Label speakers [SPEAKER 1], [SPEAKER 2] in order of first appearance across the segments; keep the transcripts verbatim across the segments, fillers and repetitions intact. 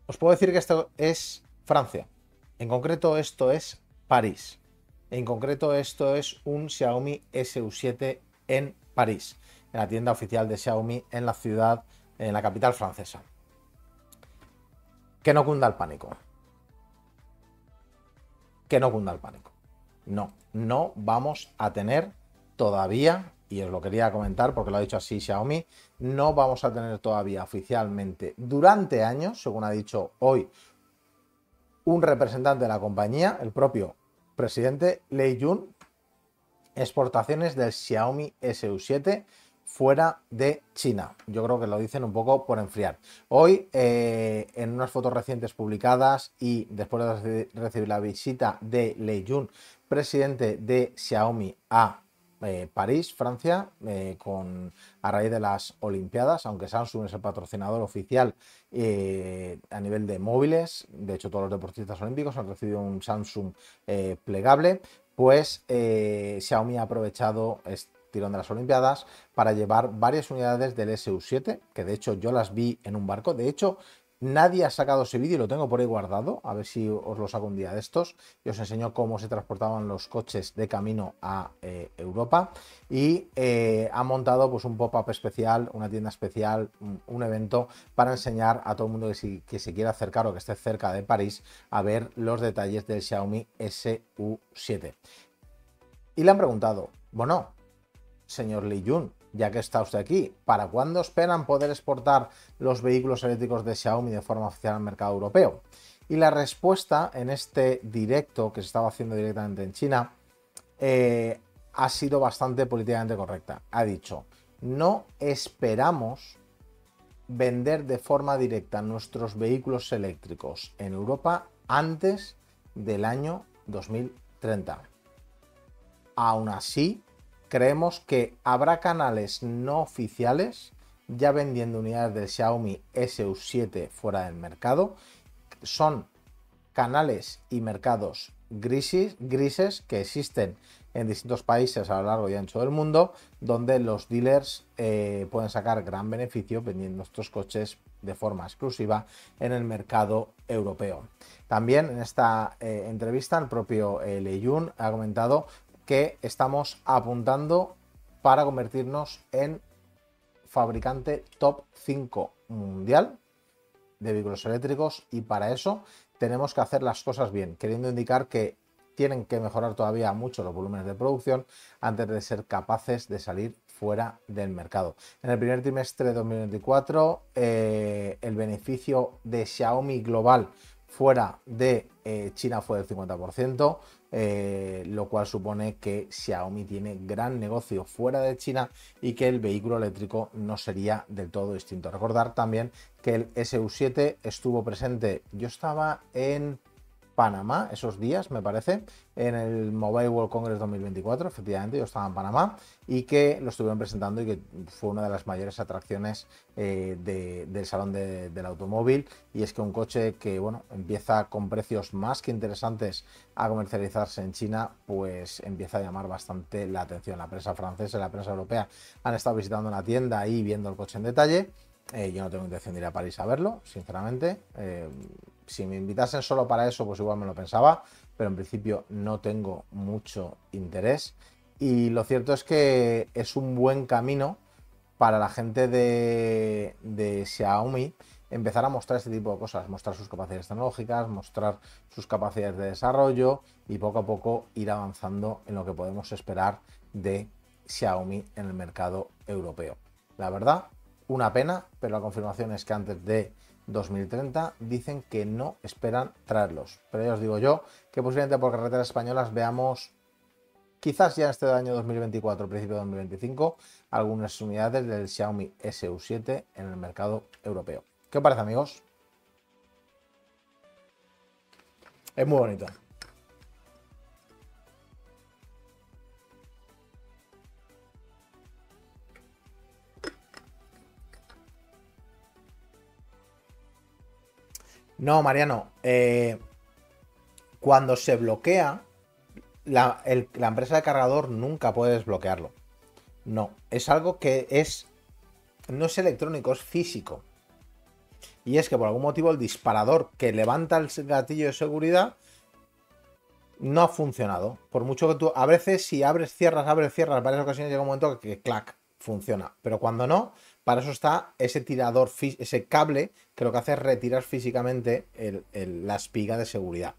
[SPEAKER 1] Os puedo decir que esto es Francia. En concreto, esto es París. En concreto, esto es un Xiaomi S U siete en París, en la tienda oficial de Xiaomi en la ciudad, en la capital francesa. Que no cunda el pánico. Que no cunda el pánico. No, no vamos a tener todavía, y os lo quería comentar porque lo ha dicho así Xiaomi, no vamos a tener todavía oficialmente durante años, según ha dicho hoy un representante de la compañía, el propio presidente Lei Jun, exportaciones del Xiaomi S U siete fuera de China. Yo creo que lo dicen un poco por enfriar. Hoy, eh, en unas fotos recientes publicadas y después de recibir la visita de Lei Jun, presidente de Xiaomi a eh, París, Francia, eh, con, a raíz de las Olimpiadas, aunque Samsung es el patrocinador oficial eh, a nivel de móviles, de hecho todos los deportistas olímpicos han recibido un Samsung eh, plegable, pues eh, Xiaomi ha aprovechado este tirón de las Olimpiadas para llevar varias unidades del S U siete, que de hecho yo las vi en un barco. De hecho, nadie ha sacado ese vídeo y lo tengo por ahí guardado, a ver si os lo saco un día de estos y os enseño cómo se transportaban los coches de camino a eh, Europa. Y eh, ha montado pues un pop-up especial, una tienda especial, un, un evento para enseñar a todo el mundo que, si, que se quiera acercar o que esté cerca de París a ver los detalles del Xiaomi S U siete. Y le han preguntado, bueno, señor Lei Jun, ya que está usted aquí, ¿para cuándo esperan poder exportar los vehículos eléctricos de Xiaomi de forma oficial al mercado europeo? Y la respuesta en este directo que se estaba haciendo directamente en China eh, ha sido bastante políticamente correcta. Ha dicho, no esperamos vender de forma directa nuestros vehículos eléctricos en Europa antes del año dos mil treinta. Aún así, creemos que habrá canales no oficiales ya vendiendo unidades del Xiaomi S U siete fuera del mercado. Son canales y mercados grises, grises que existen en distintos países a lo largo y ancho del mundo, donde los dealers eh, pueden sacar gran beneficio vendiendo estos coches de forma exclusiva en el mercado europeo. También en esta eh, entrevista el propio eh, Lei Jun ha comentado que estamos apuntando para convertirnos en fabricante top cinco mundial de vehículos eléctricos, y para eso tenemos que hacer las cosas bien, queriendo indicar que tienen que mejorar todavía mucho los volúmenes de producción antes de ser capaces de salir fuera del mercado. En el primer trimestre de dos mil veinticuatro, eh, el beneficio de Xiaomi global fuera de eh, China fue del cincuenta por ciento, eh, lo cual supone que Xiaomi tiene gran negocio fuera de China y que el vehículo eléctrico no sería del todo distinto. Recordar también que el S U siete estuvo presente, yo estaba en Panamá esos días, me parece, en el Mobile World Congress dos mil veinticuatro, efectivamente, yo estaba en Panamá, y que lo estuvieron presentando y que fue una de las mayores atracciones eh, de, del salón de, del automóvil. Y es que un coche que, bueno, empieza con precios más que interesantes a comercializarse en China, pues empieza a llamar bastante la atención. La prensa francesa y la prensa europea han estado visitando la tienda y viendo el coche en detalle. Eh, yo no tengo intención de ir a París a verlo, sinceramente. Eh, si me invitasen solo para eso, pues igual me lo pensaba, pero en principio no tengo mucho interés. Y lo cierto es que es un buen camino para la gente de, de Xiaomi empezar a mostrar este tipo de cosas, mostrar sus capacidades tecnológicas, mostrar sus capacidades de desarrollo y poco a poco ir avanzando en lo que podemos esperar de Xiaomi en el mercado europeo. La verdad, una pena, pero la confirmación es que antes de dos mil treinta dicen que no esperan traerlos. Pero ya os digo yo que posiblemente por carreteras españolas veamos, quizás ya en este año dos mil veinticuatro, principio de dos mil veinticinco, algunas unidades del Xiaomi S U siete en el mercado europeo. ¿Qué os parece, amigos? Es muy bonito. No, Mariano, eh, cuando se bloquea, la, el, la empresa de cargador nunca puede desbloquearlo. No, es algo que es, no es electrónico, es físico. Y es que por algún motivo el disparador que levanta el gatillo de seguridad no ha funcionado. Por mucho que tú, a veces si abres, cierras, abres, cierras, varias ocasiones llega un momento que, que clac, funciona. Pero cuando no, para eso está ese tirador, ese cable que lo que hace es retirar físicamente el, el, la espiga de seguridad.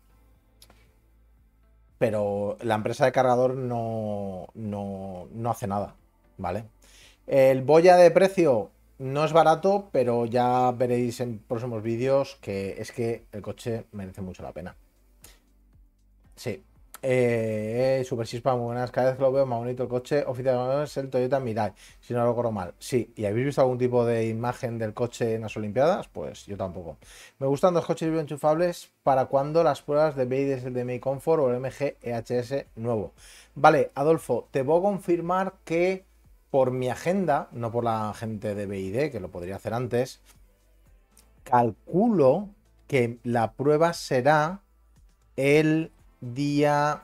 [SPEAKER 1] Pero la empresa de cargador no, no, no hace nada, ¿vale? El boya de precio no es barato, pero ya veréis en próximos vídeos que es que el coche merece mucho la pena. Sí. Eh, Super Chispa, muy buenas. Cada vez que lo veo más bonito el coche oficial es el Toyota Mirai, si no lo recuerdo mal. Sí, ¿y habéis visto algún tipo de imagen del coche en las Olimpiadas? Pues yo tampoco. Me gustan dos coches bioenchufables para cuando las pruebas de B I D, el D M I Comfort o el M G E H S nuevo. Vale, Adolfo, te voy a confirmar que por mi agenda, no por la gente de B I D, que lo podría hacer antes, calculo que la prueba será el día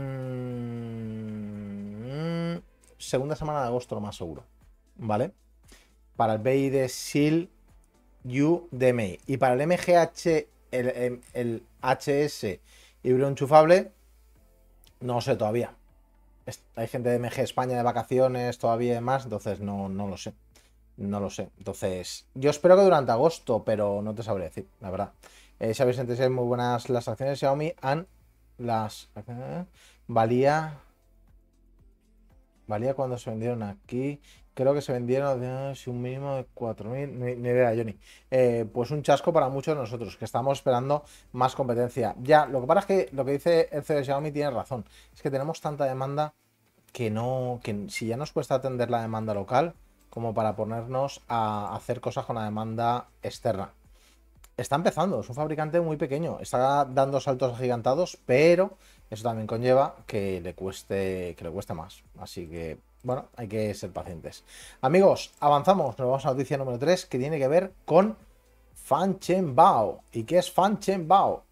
[SPEAKER 1] mmm, segunda semana de agosto, lo más seguro, ¿vale? Para el B I D S I L U D M I y para el M G H, el, el H S híbrido enchufable, no sé todavía. Hay gente de M G España de vacaciones todavía y demás, entonces no, no lo sé. No lo sé. Entonces, yo espero que durante agosto, pero no te sabré decir, la verdad. Eh, si habéis entendido, muy buenas las acciones de Xiaomi han las eh, valía valía cuando se vendieron aquí, creo que se vendieron de eh, un mínimo de cuatro mil, ni, ni idea, Johnny. Eh, pues un chasco para muchos de nosotros que estamos esperando más competencia. Ya, lo que pasa es que lo que dice el C E O de Xiaomi tiene razón, es que tenemos tanta demanda que no, que si ya nos cuesta atender la demanda local como para ponernos a hacer cosas con la demanda externa. Está empezando, es un fabricante muy pequeño, está dando saltos agigantados, pero eso también conlleva que le cueste, que le cueste más. Así que, bueno, hay que ser pacientes. Amigos, avanzamos, nos vamos a la noticia número tres, que tiene que ver con Fan Chen Bao. ¿Y qué es Fan Chen Bao?